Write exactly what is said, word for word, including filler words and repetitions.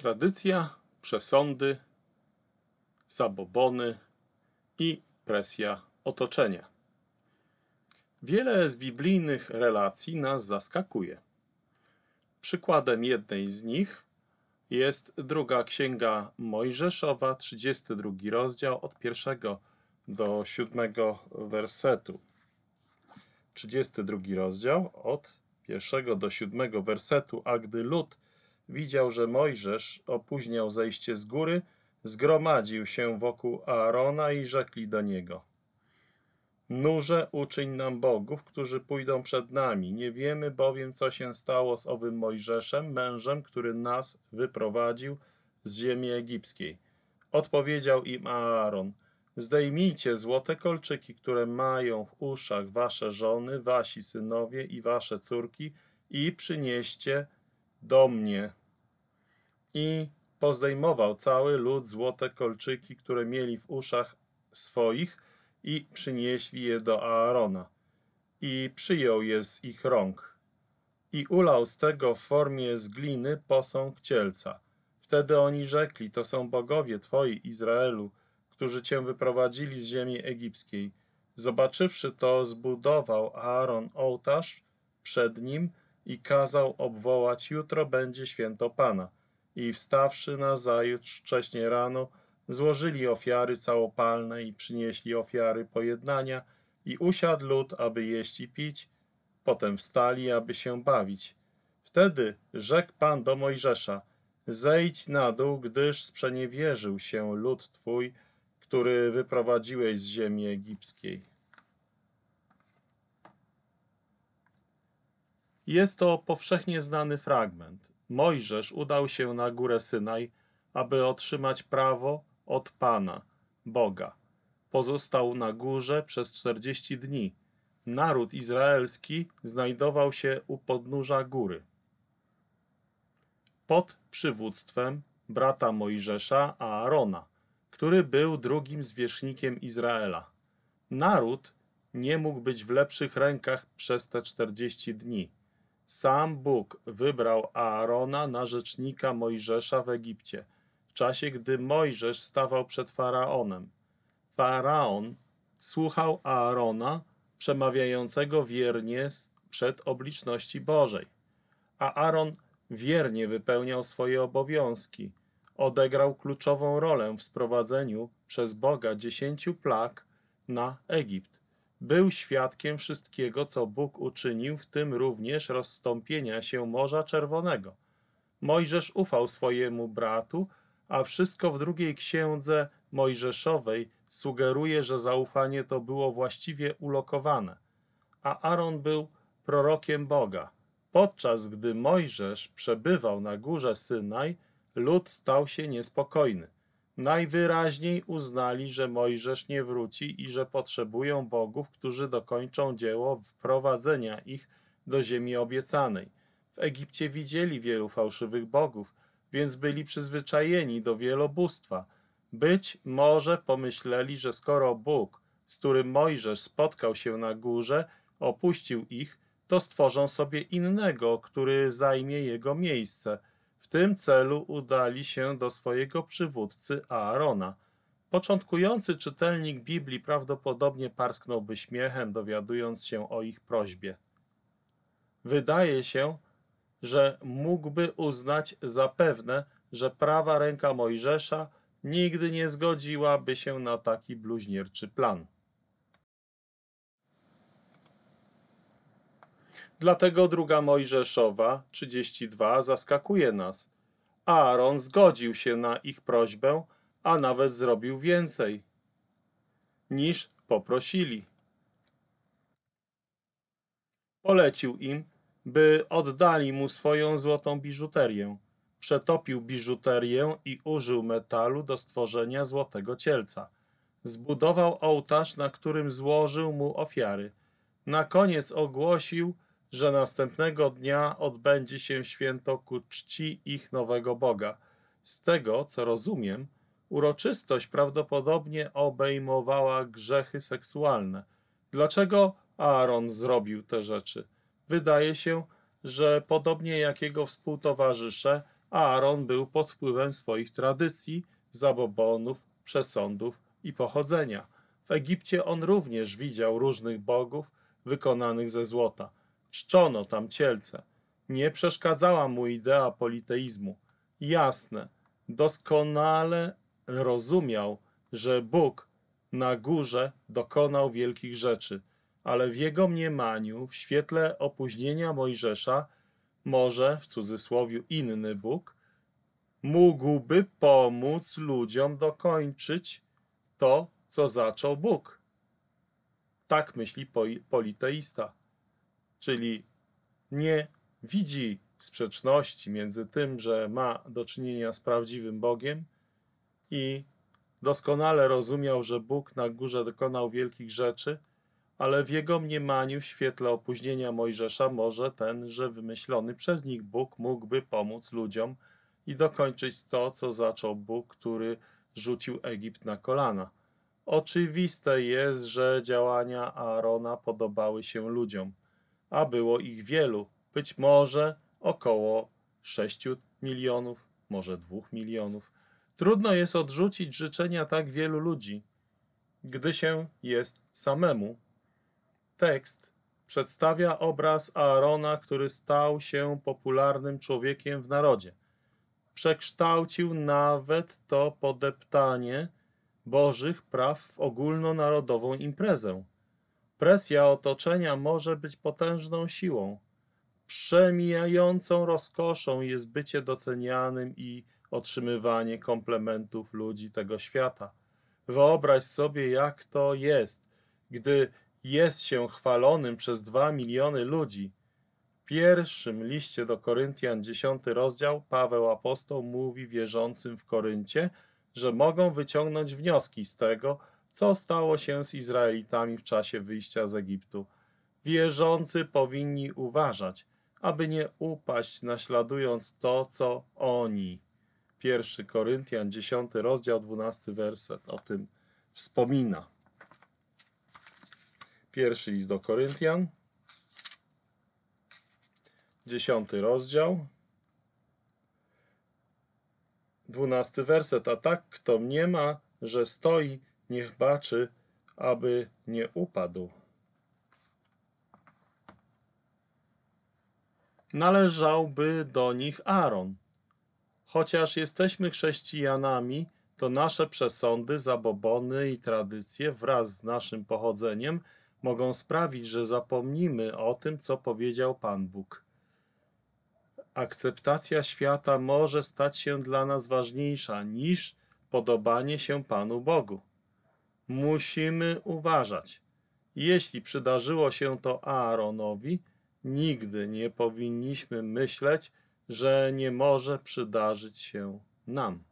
Tradycja, przesądy, zabobony i presja otoczenia. Wiele z biblijnych relacji nas zaskakuje. Przykładem jednej z nich jest druga Księga Mojżeszowa, trzydziesty drugi rozdział, od pierwszego do siódmego wersetu. trzydziesty drugi rozdział, od pierwszego do siódmego wersetu. A gdy lud widział, że Mojżesz opóźniał zejście z góry, zgromadził się wokół Aarona i rzekli do niego: Nurze, uczyń nam bogów, którzy pójdą przed nami. Nie wiemy bowiem, co się stało z owym Mojżeszem, mężem, który nas wyprowadził z ziemi egipskiej. Odpowiedział im Aaron: Zdejmijcie złote kolczyki, które mają w uszach wasze żony, wasi synowie i wasze córki, i przynieście do mnie. I pozdejmował cały lud złote kolczyki, które mieli w uszach swoich, i przynieśli je do Aarona. I przyjął je z ich rąk. I ulał z tego w formie z gliny posąg cielca. Wtedy oni rzekli: To są bogowie twoi, Izraelu, którzy cię wyprowadzili z ziemi egipskiej. Zobaczywszy to, zbudował Aaron ołtarz przed nim i kazał obwołać: Jutro będzie święto Pana. I wstawszy nazajutrz wcześnie rano, złożyli ofiary całopalne i przynieśli ofiary pojednania, i usiadł lud, aby jeść i pić. Potem wstali, aby się bawić. Wtedy rzekł Pan do Mojżesza: Zejdź na dół, gdyż sprzeniewierzył się lud twój, który wyprowadziłeś z ziemi egipskiej. Jest to powszechnie znany fragment. Mojżesz udał się na górę Synaj, aby otrzymać prawo od Pana, Boga. Pozostał na górze przez czterdzieści dni. Naród izraelski znajdował się u podnóża góry pod przywództwem brata Mojżesza, Aarona, który był drugim zwierzchnikiem Izraela. Naród nie mógł być w lepszych rękach przez te czterdzieści dni. Sam Bóg wybrał Aarona na rzecznika Mojżesza w Egipcie, w czasie gdy Mojżesz stawał przed Faraonem. Faraon słuchał Aarona, przemawiającego wiernie przed obliczności Bożej, a Aaron wiernie wypełniał swoje obowiązki. Odegrał kluczową rolę w sprowadzeniu przez Boga dziesięciu plag na Egipt. Był świadkiem wszystkiego, co Bóg uczynił, w tym również rozstąpienia się Morza Czerwonego. Mojżesz ufał swojemu bratu, a wszystko w drugiej księdze Mojżeszowej sugeruje, że zaufanie to było właściwie ulokowane. A Aaron był prorokiem Boga. Podczas gdy Mojżesz przebywał na górze Synaj, lud stał się niespokojny. Najwyraźniej uznali, że Mojżesz nie wróci i że potrzebują bogów, którzy dokończą dzieło wprowadzenia ich do ziemi obiecanej. W Egipcie widzieli wielu fałszywych bogów, więc byli przyzwyczajeni do wielobóstwa. Być może pomyśleli, że skoro Bóg, z którym Mojżesz spotkał się na górze, opuścił ich, to stworzą sobie innego, który zajmie jego miejsce. W tym celu udali się do swojego przywódcy Aarona. Początkujący czytelnik Biblii prawdopodobnie parsknąłby śmiechem, dowiadując się o ich prośbie. Wydaje się, że mógłby uznać za pewne, że prawa ręka Mojżesza nigdy nie zgodziłaby się na taki bluźnierczy plan. Dlatego druga Mojżeszowa, trzydzieści dwa, zaskakuje nas. Aaron zgodził się na ich prośbę, a nawet zrobił więcej, niż poprosili. Polecił im, by oddali mu swoją złotą biżuterię. Przetopił biżuterię i użył metalu do stworzenia złotego cielca. Zbudował ołtarz, na którym złożył mu ofiary. Na koniec ogłosił, że następnego dnia odbędzie się święto ku czci ich nowego Boga. Z tego, co rozumiem, uroczystość prawdopodobnie obejmowała grzechy seksualne. Dlaczego Aaron zrobił te rzeczy? Wydaje się, że podobnie jak jego współtowarzysze, Aaron był pod wpływem swoich tradycji, zabobonów, przesądów i pochodzenia. W Egipcie on również widział różnych bogów wykonanych ze złota. Czczono tam cielce. Nie przeszkadzała mu idea politeizmu. Jasne, doskonale rozumiał, że Bóg na górze dokonał wielkich rzeczy, ale w jego mniemaniu, w świetle opóźnienia Mojżesza, może, w cudzysłowie, inny Bóg mógłby pomóc ludziom dokończyć to, co zaczął Bóg. Tak myśli politeista, czyli nie widzi sprzeczności między tym, że ma do czynienia z prawdziwym Bogiem i doskonale rozumiał, że Bóg na górze dokonał wielkich rzeczy, ale w jego mniemaniu w świetle opóźnienia Mojżesza może tenże wymyślony przez nich Bóg mógłby pomóc ludziom i dokończyć to, co zaczął Bóg, który rzucił Egipt na kolana. Oczywiste jest, że działania Aarona podobały się ludziom, a było ich wielu, być może około sześciu milionów, może dwóch milionów. Trudno jest odrzucić życzenia tak wielu ludzi, gdy się jest samemu. Tekst przedstawia obraz Aarona, który stał się popularnym człowiekiem w narodzie. Przekształcił nawet to podeptanie Bożych praw w ogólnonarodową imprezę. Presja otoczenia może być potężną siłą. Przemijającą rozkoszą jest bycie docenianym i otrzymywanie komplementów ludzi tego świata. Wyobraź sobie, jak to jest, gdy jest się chwalonym przez dwa miliony ludzi. W pierwszym liście do Koryntian, dziesiąty rozdział, Paweł apostoł mówi wierzącym w Koryncie, że mogą wyciągnąć wnioski z tego, co stało się z Izraelitami w czasie wyjścia z Egiptu. Wierzący powinni uważać, aby nie upaść, naśladując to, co oni. Pierwszy Koryntian, dziesiąty rozdział, dwunasty werset o tym wspomina. Pierwszy list do Koryntian, dziesiąty rozdział, dwunasty werset. A tak, kto mniema, że stoi, niech baczy, aby nie upadł. Należałby do nich Aaron. Chociaż jesteśmy chrześcijanami, to nasze przesądy, zabobony i tradycje wraz z naszym pochodzeniem mogą sprawić, że zapomnimy o tym, co powiedział Pan Bóg. Akceptacja świata może stać się dla nas ważniejsza niż podobanie się Panu Bogu. Musimy uważać. Jeśli przydarzyło się to Aaronowi, nigdy nie powinniśmy myśleć, że nie może przydarzyć się nam.